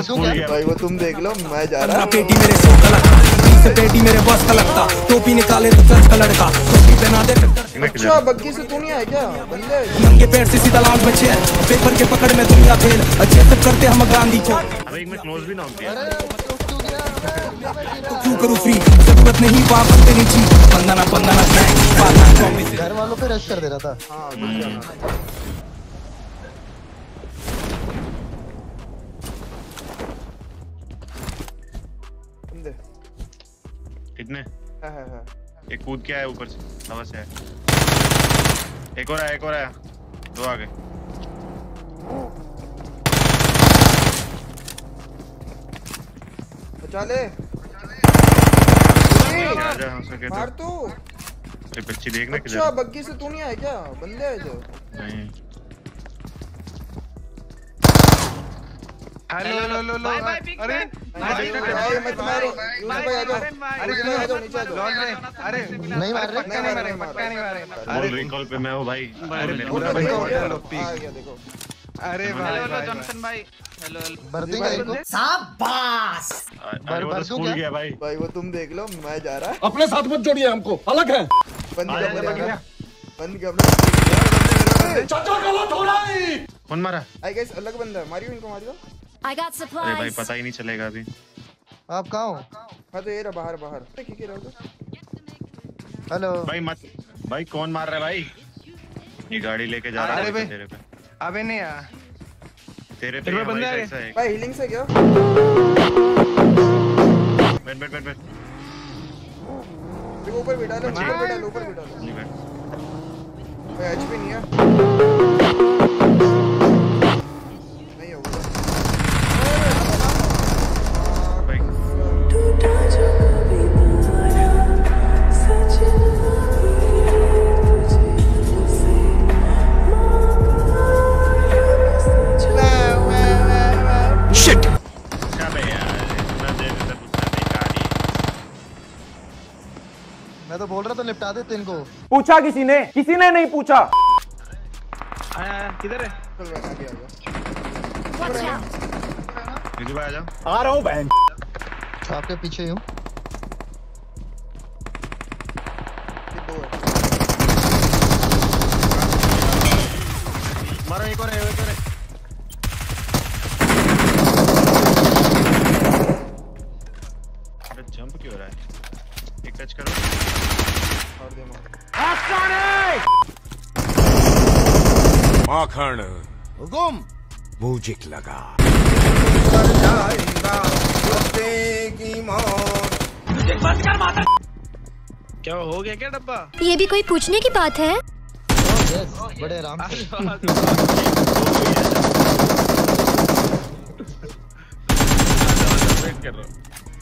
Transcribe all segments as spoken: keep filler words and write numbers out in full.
बरसू क्या भाई वो तुम देख लो, मैं जा रहा हूँ। पेटी मेरे सो का लगता, पेटी मेरे बस का लगता, टोपी निकाले रिसर्च का लड़का, टोपी पहना दे। अच्छा बग्गी से तू नहीं आया क्या बंदे? नंगे पैर से सीधा लाउंज में चेयर, पेपर के पकड़ में दुनिया फेल, अच्छे से करते हम गांधी को। अबे एक में क्लोज भी ना हो गया। क्यों करूँ फ्री, जरूरत नहीं पाप तेरी चीज, बंदना बंदना घर वालों पे रश कर दे रहा था। हाँ कितने? हाँ हाँ हाँ। एक कूद के आया ऊपर से, हवा से आया। एक और आया, एक और आया, दो आ गए। बचा ले। आजा हो सके तो। मार तू। अरे बच्ची देखना किधर। अच्छा बग्गी से तू नहीं आया क्या बंदे है जो? नहीं। हेलो लो लो लो अरे भाई मत मारो यूसुफ भाई आ जाओ, अरे आ जाओ नीचे आ जाओ। अरे नहीं मार रहे, पक्का नहीं मारे, पक्का नहीं मारे। अरे रिकॉल पे मैं हूँ भाई। अरे पूरा पूरा देखो देखो क्या लो आ पीक। गया देखो। अरे भाई जॉनसन भाई हेलो बर्दी का इनको शाबाश। अरे वो तो स्कूल गया भाई। भाई वो तुम देख लो, मैं जा रहा। अपने साथ मत जोड़िए हमको, अलग है। बंद आजा, कर आजा, दे, बंद कर दे। चाचा गलत हो रहा है। कौन मारा? आई गाइस अलग बंदा है, मारियो इनको मारियो। I got अरे भाई supplies. पता ही नहीं चलेगा अभी। आप कहाँ हो? हाँ तो ये रहा बाहर बाहर। ठीक है रहो तो। हेलो भाई मत भाई, कौन मार रहा है भाई? ये गाड़ी लेके जा रहा अरे है भाई। तेरे पे, अबे नहीं आ तेरे पे तेरे पे हमारी बंदा साइड है। से है। भाई हीलिंग से क्या? बैठ बैठ बैठ बैठ। देखो ऊपर बैठा लो, ऊपर बैठा लो, ऊपर बैठा लो। नहीं बैठ। भाई एचपी नहीं है। नहीं होगा भाई शिट। क्या बे यार, इतना देर तक उसने देखा नहीं। मैं तो बोल रहा था निपटा देते इनको। पूछा किसी ने? किसी ने नहीं पूछा। आया किधर है? चल भाई आगे आ जा। Watch out. विजू भाई आ जाओ। आ रहा हूँ बहन। आपके पीछे ही हूँ। ये दो है। मारो एक और है, एक और है। अरे जंप क्यों हो रहा है? एक टच करो। और दे मार। माखन हुकुम मुझे लगा। क्या हो गया क्या डब्बा? ये भी कोई पूछने की बात है? यस बड़े आराम से। वेट कर रहा हूँ।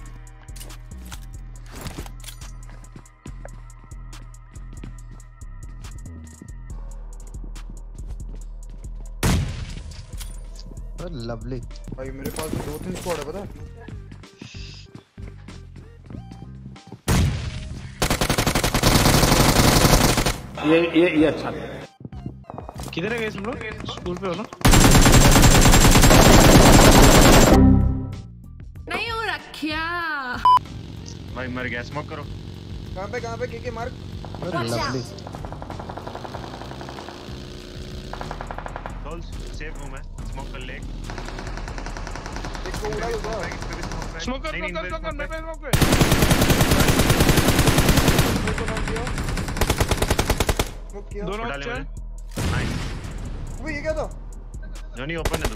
लवली। भाई मेरे पास दो तीन स्क्वाड है पता है? ये ये ये अच्छा है। किधर है गए तुम लोग? स्कूल पे हो ना? नहीं हो रखिया। भाई मर गया, स्मोक करो। कहाँ पे कहाँ पे के के मार्क? लवली। डॉल्स सेफ हूँ मैं, स्मोक कर ले। एक को उड़ा दो। स्मोक कर स्मोक कर स्मोक कर मैं पे स्मोक पे। एक को नॉक किया। स्मोक किया। दोनों डाले अच्छा है। मैंने। नाइस। वो ये क्या था? जॉनी ओपन है तो।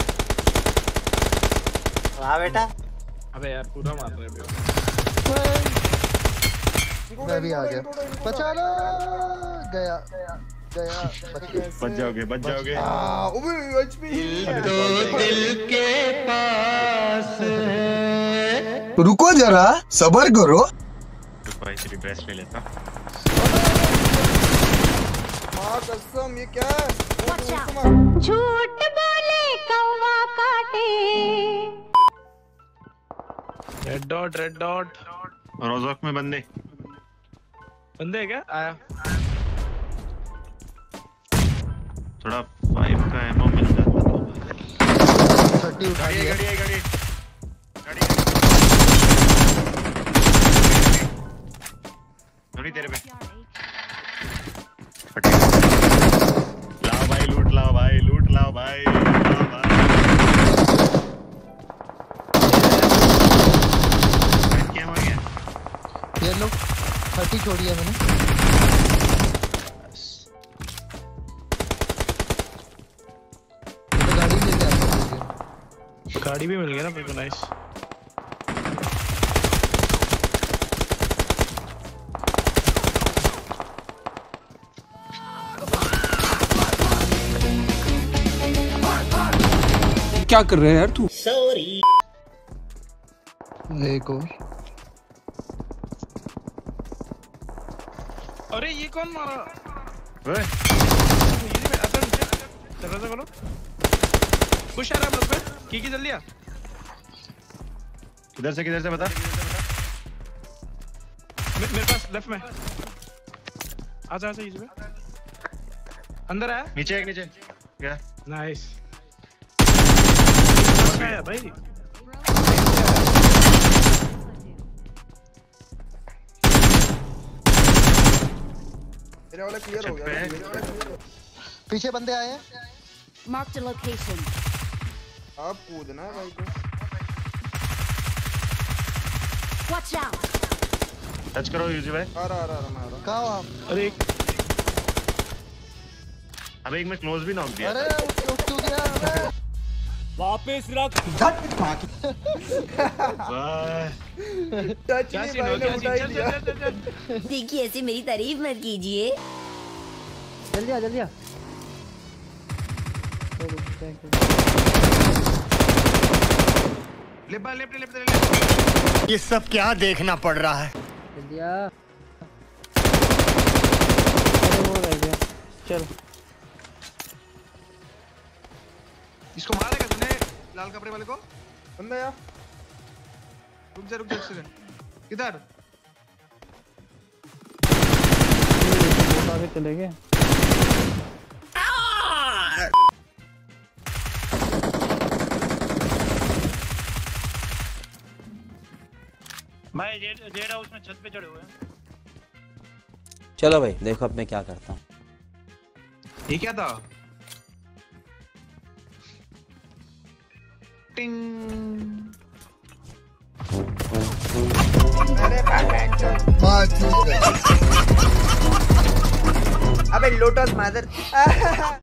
वाह बेटा। अबे यार पूरा मार रहे हो। मैं भी आ गया। बचा लो। गया गया बच जाओगे, बच जाओगे। हाँ ओबे एचपी। रुको जरा सबर करो। भाई श्री ब्रेस ले लेता। माँ कसम ये क्या है? Watch out. झूठ बोले कौवा काटे। Red dot red dot. रोजॉक में बंदे बंदे है क्या? आया। थोड़ा फाइव का एमो मिल जाता तो। थर्टी उठा गाड़ी है, लिया। गाड़ी है, गाड़ी है। गाड़ी है। थोड़ी तेरे पे फटे। लाओ भाई, लूट लाओ भाई, लूट लाओ भाई, लूट लाओ भाई। क्या हो गया? ये लो थर्टी छोड़ी है मैंने। तो गाड़ी लेके आ सकते गाड़ी भी मिल गया ना मेरे को। नाइस। क्या कर रहे हैं यार तू? एक और अरे ये कौन मारा? ओए, ये भी आता नीचे। दरवाजा खोलो। पुश आ रहा है हम लोग पे। की की जल्दी आ। किधर से किधर से बता? मे- मेरे पास लेफ्ट में। आजा आजा इजी पे। अंदर आया। नीचे एक, नीचे क्या? नाइस। आया भाई। मेरे वाला क्लियर हो छत गया। पे है। मेरे वाला clear हो गया। पीछे बंदे आए हैं। Marked a location. आप कूदना है भाई को। Watch out. टच करो यूजी भाई। आ रहा आ रहा आ रहा मैं आ रहा। कहाँ हो आप? अरे एक अबे एक में क्लोज भी नॉक दिया। अरे उठ उठ क्यों गया? अरे वापस रख। वाह। टच क्या नहीं सीन हो भाई ने गया? उठा ही चल लिया। चल चल चल। देखिए ऐसे मेरी तारीफ मत कीजिए। जल्दी आ जल्दी आ। Left by left left left. ये सब क्या देखना पड़ रहा है? जल्दी आ। अरे वो रह गया। चल इसको मारा क्या तूने? लाल कपड़े वाले को? बंदा यार। रुक जा रुक जा एक सेकंड। किधर? आगे चले गए। भाई जेड जेड हाउस में छत पे चढ़े हुए हैं। चलो भाई देखो अब मैं क्या करता हूँ। ये क्या था? टिंग। अबे लोटस मादर